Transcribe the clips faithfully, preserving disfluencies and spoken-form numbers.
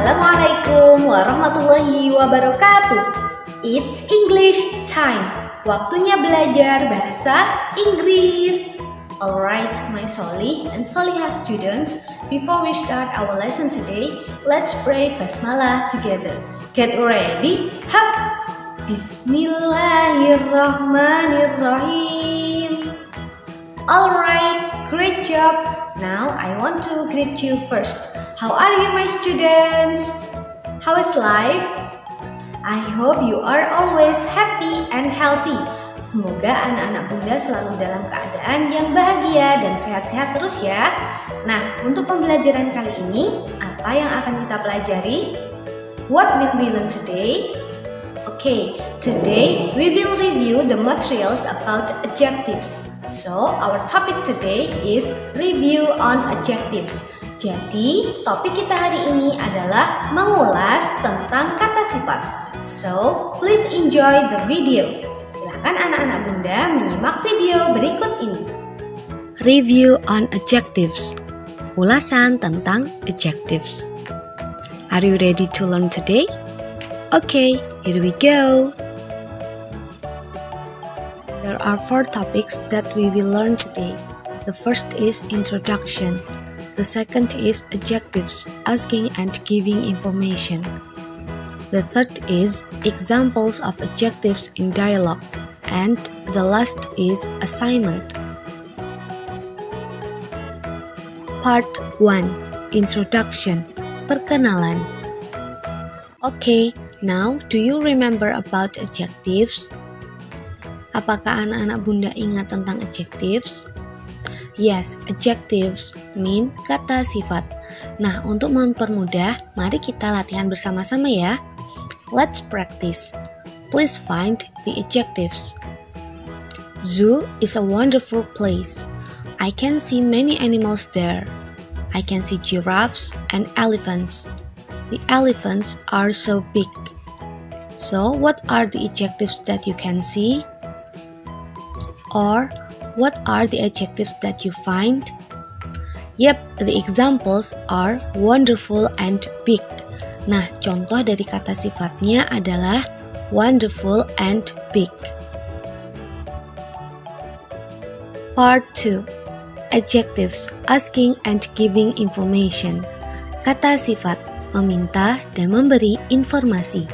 Assalamualaikum warahmatullahi wabarakatuh. It's English time. Waktunya belajar bahasa Inggris. Alright, my Solih and Solihah students, before we start our lesson today, let's pray Basmalah together. Get ready. Hap! Bismillahirrahmanirrahim. Alright, great job. Now I want to greet you first. How are you, my students? How is life? I hope you are always happy and healthy. Semoga anak-anak Bunda selalu dalam keadaan yang bahagia dan sehat-sehat terus ya. Nah, untuk pembelajaran kali ini, apa yang akan kita pelajari? What will we learn today? Okay, today we will review the materials about adjectives. So, our topic today is review on adjectives. Jadi, topik kita hari ini adalah mengulas tentang kata sifat. So, please enjoy the video. Silakan anak-anak Bunda menyimak video berikut ini. Review on adjectives. Ulasan tentang adjectives. Are you ready to learn today? Okay, here we go. There are four topics that we will learn today. The first is introduction. The second is adjectives, asking and giving information. The third is examples of adjectives in dialogue. And the last is assignment. Part one. Introduction. Perkenalan. Okay, now do you remember about adjectives? Apakah anak-anak Bunda ingat tentang adjectives? Yes, adjectives mean kata sifat. Nah, untuk mempermudah, mari kita latihan bersama-sama ya. Let's practice. Please find the adjectives. Zoo is a wonderful place. I can see many animals there. I can see giraffes and elephants. The elephants are so big. So, what are the adjectives that you can see? Or, what are the adjectives that you find? Yep, the examples are wonderful and big. Nah, contoh dari kata sifatnya adalah wonderful and big. Part two. Adjectives, asking and giving information. Kata sifat, meminta dan memberi informasi.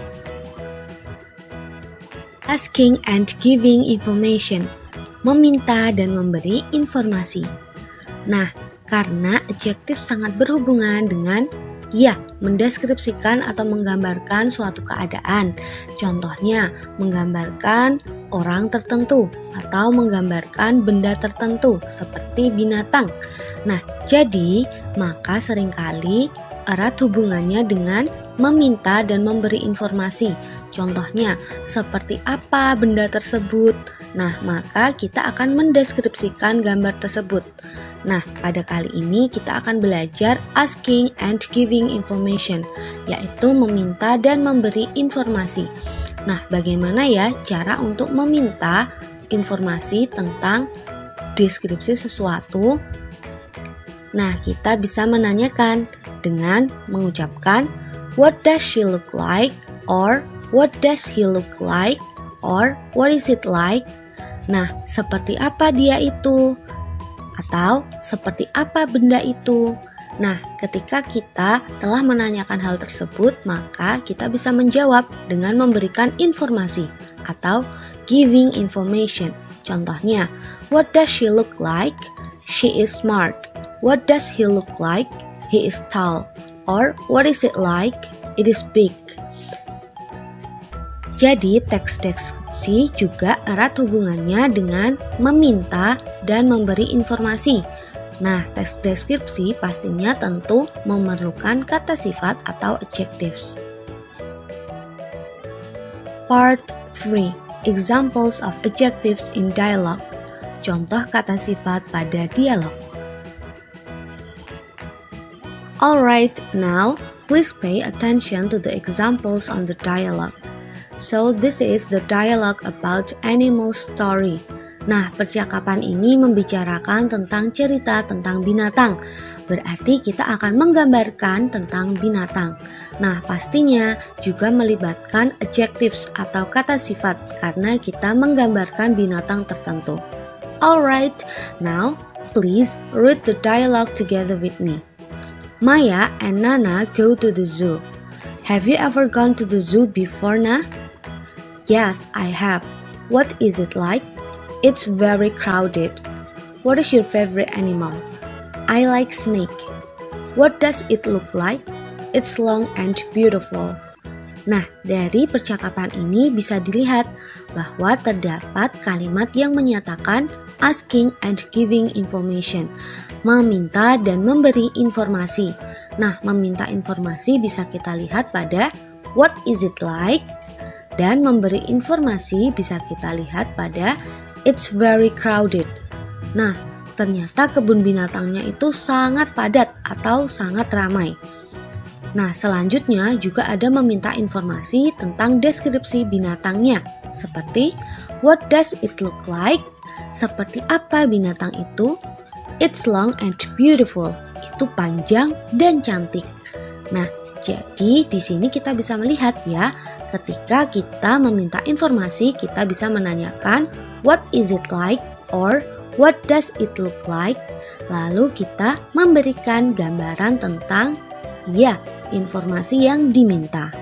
Asking and giving information, meminta dan memberi informasi. Nah, karena adjektif sangat berhubungan dengan ya, mendeskripsikan atau menggambarkan suatu keadaan. Contohnya, menggambarkan orang tertentu atau menggambarkan benda tertentu seperti binatang. Nah, jadi maka seringkali erat hubungannya dengan meminta dan memberi informasi. Contohnya, seperti apa benda tersebut? Nah, maka kita akan mendeskripsikan gambar tersebut. Nah, pada kali ini kita akan belajar asking and giving information, yaitu meminta dan memberi informasi. Nah, bagaimana ya cara untuk meminta informasi tentang deskripsi sesuatu? Nah, kita bisa menanyakan dengan mengucapkan what does she look like? Or what does he look like? Or what is it like? Nah, seperti apa dia itu? Atau seperti apa benda itu? Nah, ketika kita telah menanyakan hal tersebut, maka kita bisa menjawab dengan memberikan informasi atau giving information. Contohnya, what does she look like? She is smart. What does he look like? He is tall. Or what is it like? It is big. Jadi, teks deskripsi juga erat hubungannya dengan meminta dan memberi informasi. Nah, teks deskripsi pastinya tentu memerlukan kata sifat atau adjectives. Part three. Examples of adjectives in dialogue. Contoh kata sifat pada dialog. Alright, now please pay attention to the examples on the dialogue. So, this is the dialogue about animal story. Nah, percakapan ini membicarakan tentang cerita tentang binatang. berarti kita akan menggambarkan tentang binatang. Nah, pastinya juga melibatkan adjectives atau kata sifat karena kita menggambarkan binatang tertentu. Alright, now please read the dialogue together with me. Maya and Nana go to the zoo. Have you ever gone to the zoo before, Na? Yes, I have. What is it like? It's very crowded. What is your favorite animal? I like snake. What does it look like? It's long and beautiful. Nah, dari percakapan ini bisa dilihat bahwa terdapat kalimat yang menyatakan asking and giving information, meminta dan memberi informasi. Nah, meminta informasi bisa kita lihat pada what is it like, dan memberi informasi bisa kita lihat pada it's very crowded. Nah, ternyata kebun binatangnya itu sangat padat atau sangat ramai. Nah, selanjutnya juga ada meminta informasi tentang deskripsi binatangnya, seperti what does it look like? Seperti apa binatang itu? It's long and beautiful. Itu panjang dan cantik. Nah, jadi di sini kita bisa melihat ya, ketika kita meminta informasi, kita bisa menanyakan what is it like or what does it look like? Lalu kita memberikan gambaran tentang ya, informasi yang diminta.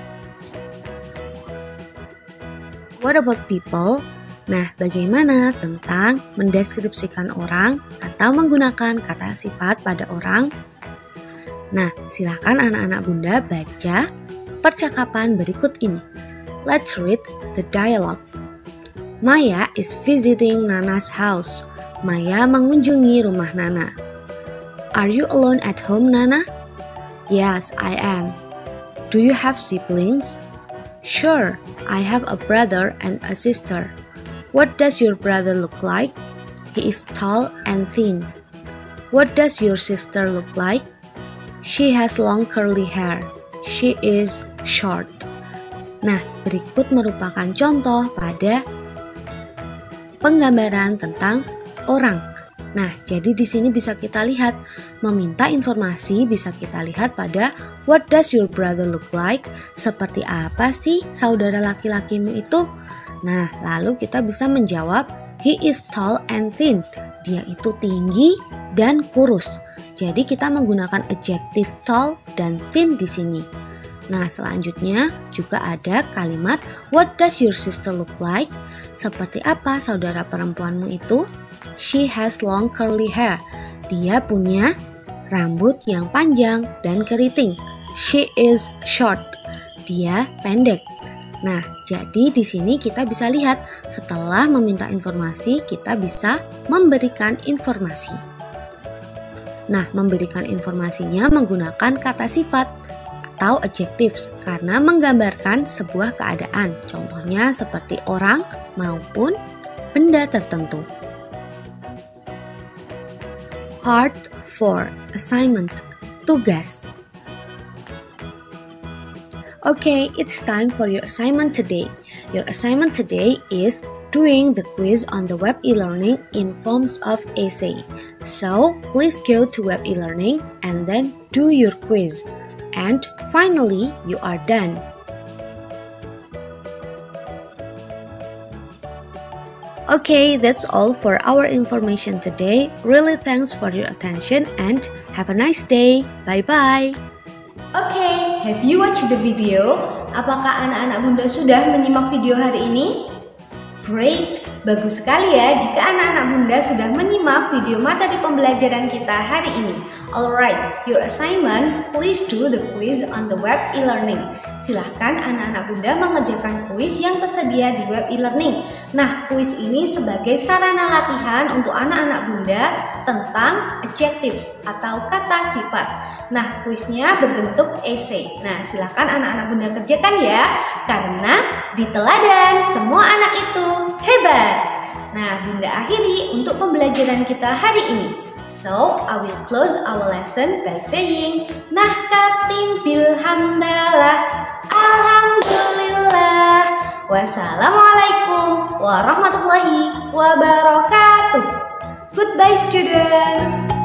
What about people? Nah, bagaimana tentang mendeskripsikan orang atau menggunakan kata sifat pada orang? Nah, silakan anak-anak Bunda baca percakapan berikut ini. Let's read the dialogue. Maya is visiting Nana's house. Maya mengunjungi rumah Nana. Are you alone at home, Nana? Yes, I am. Do you have siblings? Sure, I have a brother and a sister. What does your brother look like? He is tall and thin. What does your sister look like? She has long curly hair. She is short. Nah, berikut merupakan contoh pada penggambaran tentang orang. Nah, jadi di sini bisa kita lihat meminta informasi bisa kita lihat pada what does your brother look like? Seperti apa sih saudara laki-lakimu itu? Nah, lalu kita bisa menjawab he is tall and thin. Dia itu tinggi dan kurus. Jadi kita menggunakan adjective tall dan thin di sini. Nah, selanjutnya juga ada kalimat what does your sister look like? Seperti apa saudara perempuanmu itu? She has long curly hair. Dia punya rambut yang panjang dan keriting. She is short. Dia pendek. Nah, jadi di sini kita bisa lihat setelah meminta informasi, kita bisa memberikan informasi. Nah, memberikan informasinya menggunakan kata sifat atau adjectives karena menggambarkan sebuah keadaan. Contohnya seperti orang maupun benda tertentu. Part four. Assignment. Tugas. Okay, it's time for your assignment today. Your assignment today is doing the quiz on the web e-learning in forms of essay. So, please go to web e-learning and then do your quiz. And finally, you are done. Okay, that's all for our information today. Really thanks for your attention and have a nice day. Bye-bye. Okay, have you watched the video? Apakah anak-anak Bunda sudah menyimak video hari ini? Great, bagus sekali ya jika anak-anak Bunda sudah menyimak video materi pembelajaran kita hari ini. Alright, your assignment, please do the quiz on the web e-learning. Silahkan anak-anak Bunda mengerjakan kuis yang tersedia di web e-learning. Nah, kuis ini sebagai sarana latihan untuk anak-anak Bunda tentang adjectives atau kata sifat. Nah, kuisnya berbentuk essay. Nah, silahkan anak-anak Bunda kerjakan ya, karena di teladan semua anak itu hebat. Nah, Bunda akhiri untuk pembelajaran kita hari ini. So, I will close our lesson by saying Nahkatim bilhamdalah, alhamdulillah, wassalamualaikum warahmatullahi wabarakatuh. Goodbye students.